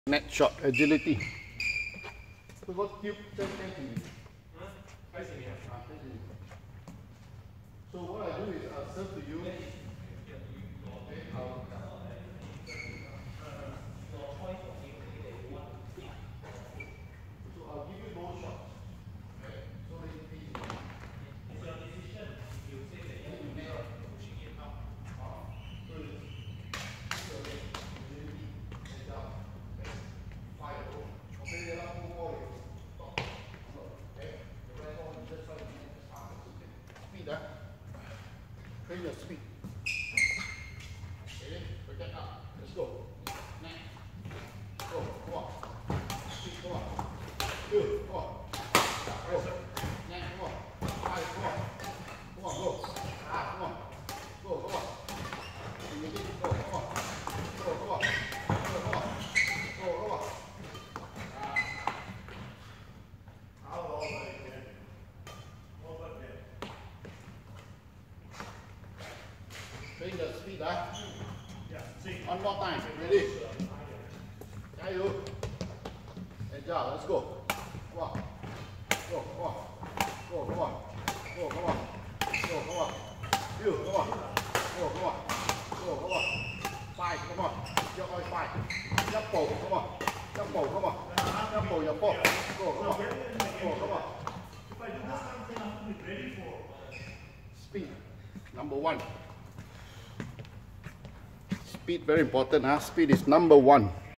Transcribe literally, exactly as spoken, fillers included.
Net shot agility. So what tube ten centimeters? So what I do is I'll serve to you. Okay, I'll, so I'll give you more shots. Okay, so it's easy. It's your decision. You say that you will never pushing it up. So it's okay. It's down. Fire. Okay, there are two more. Stop. Okay. The rest all you just try to make as fast as you can. Speed, huh? Train your speed. Okay, forget up. Let's go. Next. Go, go on. Speed, go on. Good, go on. Go. Next, go on. Five, go on. Go on, go. Ah, go on. Go, go on. You need to go, go on. Go, go on. Go, go on. Go, go on. How long are you there? Over there. Train the speed, huh? One more time. Ready? Jayo. Hey, Joe, let's go. Come on. Go, come on. Go, come on. Go, come on. Go, come on. You, come on. Go, come on. Go, come on. Five, come on. Your eye five. Jump ball, come on. Jump ball, come on. Jump ball, your ball. Go, come on. Go, come on. If I do this something, I have to be ready for. Speed. Number one. Speed very important, huh? Speed is number one.